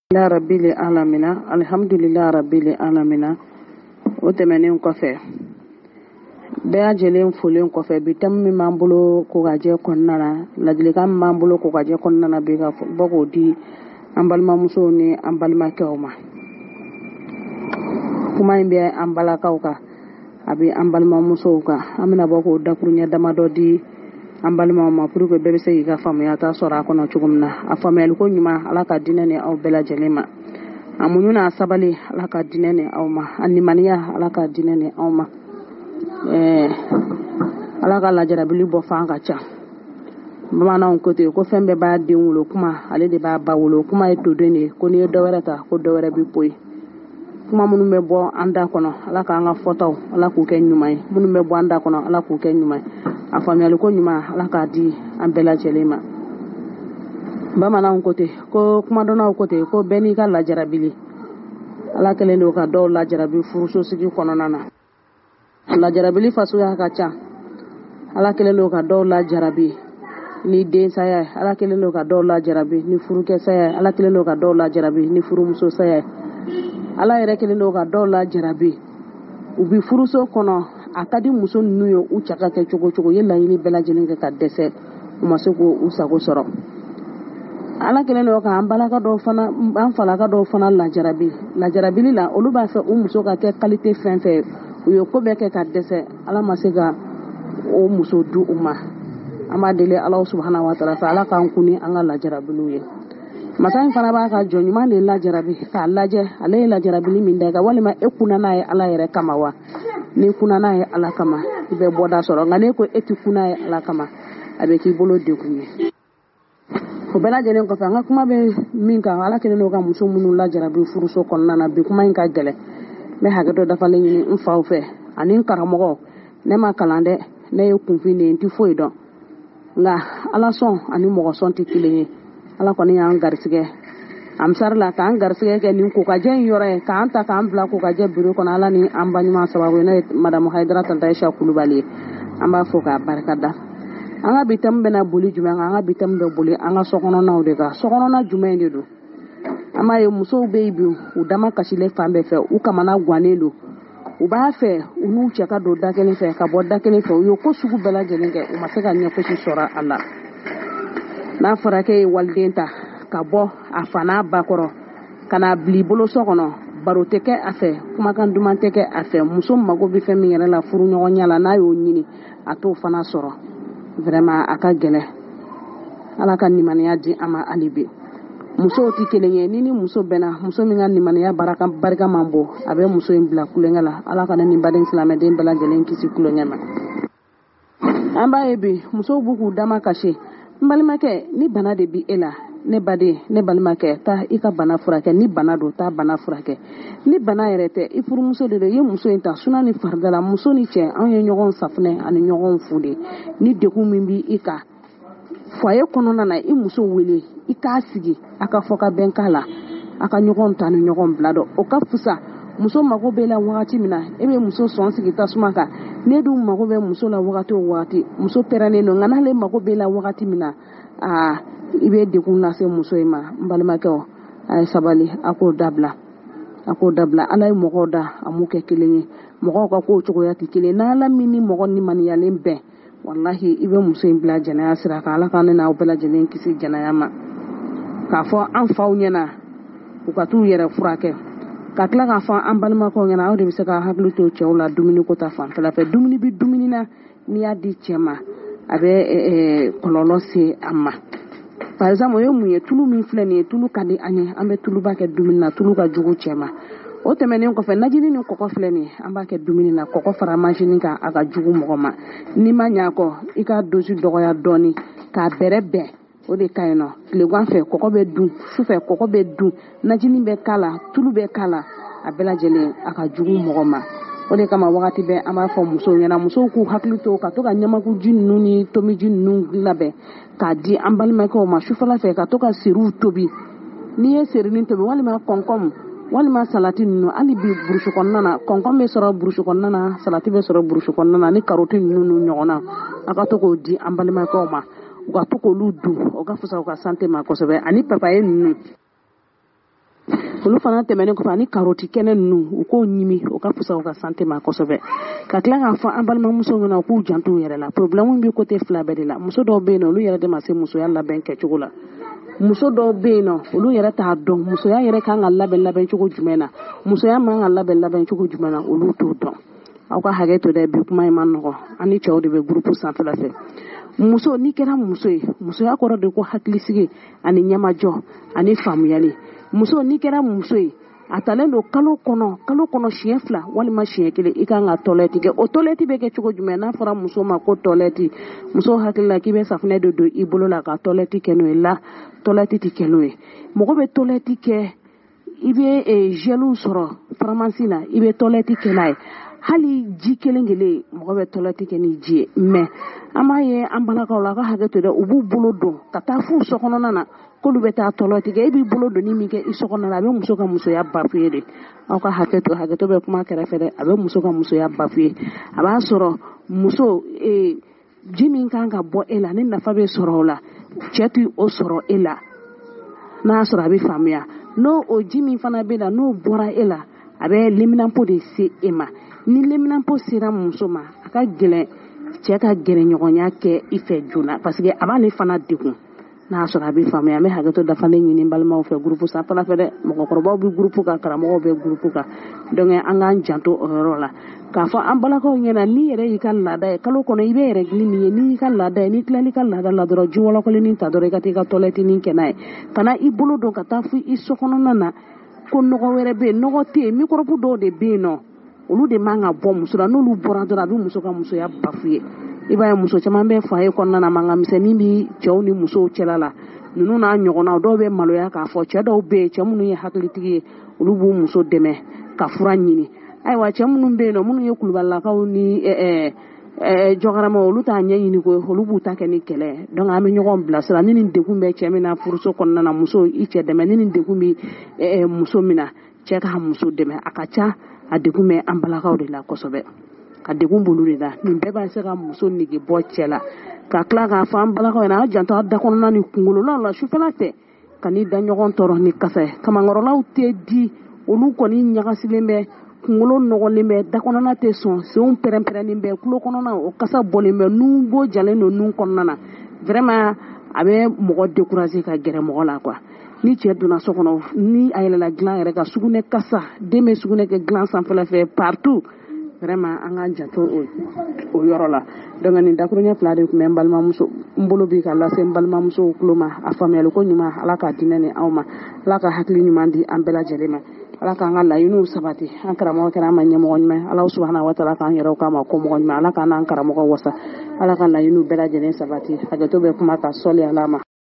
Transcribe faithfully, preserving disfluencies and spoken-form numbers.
La rabbil alamina alhamdulillah rabbil alamina o tɛmɛnen kɔfɛ bɛɛ lajɛlen folen kɔfɛ bi tɛmɛ min b'an bolo kokajɛ kɔnɔna na ladilikan min b'an bolo kokajɛ kɔnɔna na bi ka bɔ k'o di an balimamusow ni an balimakɛw ma kuma in bɛ an balakaw kan a bɛ an balimamusow kan an bɛna bɔ k'o dakuruɲɛ damadɔ di an balimaw ma pour que bɛɛ bɛ se k'i ka faamuyata sɔrɔ a kɔnɔ cogo min na a faamuyaliko ɲuman ala ka diinɛ ni aw bɛɛ lajɛlen ma a muɲu n'a sabali ala ka diinɛ ni aw ma a nimaniya ala ka diinɛ ni aw ma ɛɛ ala ka lajarabili bɔ fan ka ca bamananw ko ten ko fɛn bɛɛ b'a den wolo kuma ale de b'a ba wolo kuma ye toden de ye ko n'i ye dɔ wɛrɛ ta ko dɔ wɛrɛ bɛ poyi kuma minnu bɛ bɔ an da kɔnɔ ala k'an ka fɔtaw ala k'u kɛ ɲuman ye minnu bɛ bɔ an da kɔnɔ ala k'u kɛ ɲuman ye a faamuyaliko ɲuman ala k'a di an bɛɛ lajɛlen ma bamananw ko ten ko kumadɔnnaw ko ten ko bɛɛ n'i ka lajarabili ala kɛlen don ka dɔw lajarabi furuso sigi kɔnɔna na lajarabili fasuguya ka ca ala kɛlen don ka dɔw lajarabi ni densaya ye ala kɛlen don ka dɔw lajarabi ni furukɛsaya ye ala kɛlen don ka dɔw lajarabi ni furumusoya ye ala yɛrɛ kɛlen don ka dɔw lajarabi u bi furuso kɔnɔ a ka di muso ninnu ye u cɛ ka kɛ cogo cogo ye laɲini bɛɛ lajɛlen kɛ ka dɛsɛ u ma se k'u sago sɔrɔ ala kɛlen don ka an balaka dɔw fana an falaka dɔw fana lajarabi lajarabili la olu b'a fɛ u muso ka kɛ qualité fɛn fɛn u ye ko bɛɛ kɛ ka dɛsɛ ala ma se ka o muso di u ma an b'a deli ala subhanahu wa ta'ala fɛ ala k'an kun ni an ka lajarabiliw ye masa in fana b'a ka jɔn ɲuman de lajarabi k'a lajɛ ale ye lajarabili min da kan walima e kunna n'a ye ala yɛrɛ kama wa ni kunna n'a ye ala kama i bɛ bɔda sɔrɔ nka ne ko e ti kunna ye ala kama a bɛ k'i bolo degun ye o bɛɛ lajɛlen kɔfɛ an ka kuma bɛ min kan ala kɛlen don ka muso minnu lajarabi furuso kɔnɔna na bi kuma in ka gɛlɛn n bɛ hakɛ dɔ dafalen ɲini n faw fɛ ani n karamɔgɔ ne ma kalan dɛ ne ye kunfin de ye n ti foyi dɔn nka ala sɔn ani mɔgɔ sɔn tɛ kelen ye ala kɔni y'an garisigɛ amisari la k'an garisigɛ kɛ nin kokajɛ in yɔrɔ ye k'an ta k'an bila kokajɛ biro kɔnɔ ala ni an baɲuman sababu ye ne ye madamu hayidara tanta aisha kulubali ye an b'a fɔ k'a barika da an ka bi thème bɛna boli jumɛn kan an ka bi thème bɛ boli an ka sokɔnɔnaw de kan sokɔnɔna jumɛn de don an b'a ye musow bɛ yen bi u dama kasilen fan bɛɛ fɛ u kamana gannen don u b'a fɛ u n'u cɛ ka don da kelen fɛ ka bɔ da kelen fɛ u ye ko sugu bɛɛ lajɛlen kɛ u ma se ka ɲɛfosi sɔrɔ a la n'a fɔra k'e ye waliden ta ka bɔ a fa n'a ba kɔrɔ ka n'a bila i bolo so kɔnɔ baro tɛ kɛ a fɛ kumakan duman tɛ kɛ a fɛ muso mago bɛ fɛn min yɛrɛ la furu ɲɔgɔnya la n'a y'o ɲini a t'o fana sɔrɔ vraiment a ka gɛlɛn ala ka nimaniya di an ma hali bi musow tɛ kelen ye ni ni muso bɛnna muso min ka nimaniya barika barika man bon a bɛ muso in bila kulonkɛ la ala ka ne ni baden silamɛden bɛɛ lajɛlen kisi kulonkɛ ma an b'a ye bi musow b'u k'u dama kasi n balimakɛ ni bana de bi e la ne baden ne balimakɛ taa i ka bana furakɛ ni bana don taa bana furakɛ ni bana yɛrɛ tɛ i furumuso de don i ye muso in ta suna ni faridala muso ni cɛ anw ye ɲɔgɔn safunɛ ani ɲɔgɔn fu de ni degun min bi i kan foyer kɔnɔna na i muso wele i k'a sigi a ka fɔ ka bɛn k'a la a ka ɲɔgɔn ta ni ɲɔgɔn bila dɔ o ka fusa muso mago bɛ la wagati min na e bɛ muso sɔn sigi tasuma kan ne dun mago bɛ muso la wagati o wagati muso pɛrɛnnen don nka n'ale mago bɛ la wagati min na aa i bɛ degun lase muso in ma n balimakɛw a ye sabali a k'o dabila a k'o dabila ala ye mɔgɔw da a m'u kɛ kelen ye mɔgɔw ka k'o cogoya tɛ kelen n'ala min ni mɔgɔ nimaniyalen bɛn walahi i bɛ muso in bila jɛnɛya sira kan ala k'an ne n'aw bɛɛ lajɛlen kisi jɛnɛya ma k'a fɔ an faw ɲɛna u ka t'u yɛrɛ furakɛ ka tila k'a fɔ an balimakɛw ɲɛna aw de bɛ se ka hakili to cɛw la dumuni ko ta fanfɛla fɛ dumuni bɛ dumuni na n'i y'a di cɛ ma a bɛ kɔlɔlɔ se a ma par exemple o ye mun ye tulu min filɛ nin ye tulu ka di an ye an bɛ tuluba kɛ dumuni na tulu ka jugu cɛ ma o tɛmɛnen kɔfɛ najini ni kɔgɔ filɛ nin ye an b'a kɛ dumuni na kɔgɔ fara manzini kan a ka jugu mɔgɔ ma n'i ma ɲɛ a kɔ i ka dosi dɔgɔya dɔɔni k'a bɛrɛ bɛn o de ka ɲi nɔ tilegan fɛ kɔgɔ bɛ dun sufɛ kɔgɔ bɛ dun najini bɛ k'a la tulu bɛ k'a la a bɛɛ lajɛlen a ka jugu mɔgɔ ma o de kama wagati bɛɛ an b'a fɔ musow ɲɛna musow k'u hakili to ka to ka ɲamakuji ninnu ni tomiji ninnu labɛn k'a di an balimakɛw ma sufɛla fɛ ka to ka seriw tobi n'i ye serinin tobi walima kɔnkɔn walima salati ninnu hali bi burusi kɔnɔna na kɔnkɔn bɛ sɔrɔ burusi kɔnɔna na salati bɛ sɔrɔ burusi kɔnɔna na ni karɔti ninnu n'u ɲɔgɔnna a ka to k'o di an balimakɛw ma u ka to k'olu dun o ka fisa u ka santé ma kosɛbɛ ani papaye ninnu olu fana tɛmɛnen kɔfɛ ani karoti kɛnɛ ninnu u k'o ɲimi o ka fisa u ka santé ma kosɛbɛ ka tila k'a fɔ an balimamuso ɲɛna k'u janto u yɛrɛ la problème bɛ côté fila bɛɛ de la muso dɔw bɛ yen nɔ olu yɛrɛ de ma se musoya labɛn kɛcogo la muso dɔw bɛ yen nɔ olu yɛrɛ t'a dɔn musoya yɛrɛ kan ka labɛn labɛn cogo jumɛn na musoya man ka labɛn labɛn cogo jumɛn na olu t'o dɔn aw ka hakɛ to dɛ bi kuma in ma nɔgɔ ani cɛw de bɛ groupe sanfɛla fɛ muso n'i kɛra muso ye musoya kɔrɔ de ko hakilisigi ani ɲɛmajɔ ani faamuyali muso n'i kɛra muso ye a talen don kalo kɔnɔ kalo kɔnɔ siɲɛ fila walima siɲɛ kelen i kan ka tɔlɛti kɛ o tɔlɛti bɛ kɛ cogo jumɛn n'a fɔra muso ma ko tɔlɛti muso hakili la k'i bɛ safunɛ de don i bolo la ka tɔlɛti kɛ n'o ye la tɔlɛti tɛ kɛ n'o ye mɔgɔ bɛ tɔlɛti kɛ i bɛ gɛliw sɔrɔ faramasi la i bɛ tɔlɛti kɛ n'a ye hali ji kelen kelen mɔgɔ bɛ tɔlɛti kɛ ni ji ye mais an b'a ye an balakaw la a ka hakɛ to dɛ u b'u bolo don ka taa f'u sokɔnɔna na k'olu bɛ taa tɔlɛti kɛ e b'i bolo don ni min kɛ i sokɔnɔna na a bɛ muso ka musoya bafuye de aw ka hakɛ to hakɛ to bɛ kuma kɛrɛfɛ dɛ a bɛ muso ka musoya bafuye a b'a sɔrɔ muso ee ji min kan ka bɔ e la ni nafa bɛ sɔrɔ o la cɛ tɛ o sɔrɔ e la n'a sɔrɔ a bɛ faamuya n'o o ji min fana bɛ la n'o bɔra e la a bɛ liminanpo de se e ma ni liminanpo sera muso ma a ka gɛlɛn cɛ ka gɛrɛɲɔgɔnya kɛ i fɛ joona parce que a b'ale fana degun n'a sɔrɔ a bɛ faamuya an bɛ hakɛto dafalen ɲini balimaw fɛ groupe sanfɛla fɛ dɛ mɔgɔkɔrɔbaw bɛ groupe kan karamɔgɔw bɛ groupe kan donc an k'an janto o yɔrɔ la k'a fɔ an balakaw ɲɛna n'i yɛrɛ y'i ka laada ye kalo kɔnɔ i bɛ yɛrɛ gili min ye n'i y'i ka laada ye n'i tilali ka laada la dɔrɔn ji wɔlɔkɔlennin ta dɔrɔn i ka taa i ka tɔlɛtinin kɛ n'a ye ka na i bolo don ka taa fo i sokɔnɔna na ko nɔgɔ wɛrɛ bɛ yen nɔgɔ tɛ yen microbe dɔw de bɛ yen nɔ olu de man ka bɔ muso la n'olu bɔra dɔrɔn a bɛ muso ka musoya bafuye i b'a ye muso caman bɛ foyer kɔnɔna na mankan misɛnnin bɛ cɛw ni musow cɛla la ninnu n'a ɲɔgɔnnaw dɔw bɛ maloya k'a fɔ cɛ dɔw bɛ yen cɛ minnu ye hakilitigi ye olu b'u muso dɛmɛ ka fura ɲini ayiwa cɛ minnu bɛ yen nɔ minnu ye kulubalilakaw ni ɛɛ ɛɛ jɔkaramaw olu t'a ɲɛɲini ko olu b'u ta kɛ ni kɛlɛ ye donc an bɛ ɲɔgɔn bilasira ni nin degun bɛ cɛ min na furuso kɔnɔna na muso i cɛ dɛmɛ ni nin degun bɛ ɛɛ muso min na cɛ ka muso dɛmɛ a ka ca a degun bɛ an balakaw de la kosɛbɛ a degun b'olu de la nin bɛɛ b'a se ka muso nege bɔ cɛ la ka tila k'a fɔ an balakaw ɲɛna an janto a da kɔnɔna ni kunkololaw la sufɛla fɛ ka n'i da ɲɔgɔn tɔɔrɔ ni kasa ye kamankɔrɔlaw tɛ di olu kɔni ɲagasilen bɛ kunkolo nɔgɔlen bɛ da kɔnɔna tɛ sɔn senw pɛrɛn-pɛrɛnnen bɛ tulo kɔnɔna o kasa bɔlen bɛ nun bo jalen don nun kɔnɔna na vraiment a bɛ mɔgɔ décourager ka gɛrɛ mɔgɔ la quoi ni cɛ donna so kɔnɔ ni a yɛlɛla dilan yɛrɛ ka sugunɛ kasa den bɛ sugunɛ kɛ dilan sanfɛla fɛ partout vraiment an ka janto o yɔrɔ la donc nin dakuruɲɛ fila de tun bɛ n balimamuso n bolo bi ka lase n balimamusow tulo ma a faamuyali ko ɲuman ala ka dinɛ ni aw ma ala ka hakili ɲuman di an bɛɛ lajɛlen ma ala k'an ka laɲiniw sabati an karamɔgɔ kɛra an ma ɲɛmɔgɔ ɲuman ala subahana wa taala k'an yɛrɛw k'a ma ko mɔgɔ ɲuman ala k'an n'an karamɔgɔ wasa ala ka laɲiniw bɛɛ lajɛlen sabati hakɛto bɛ kuma ka sɔli ala ma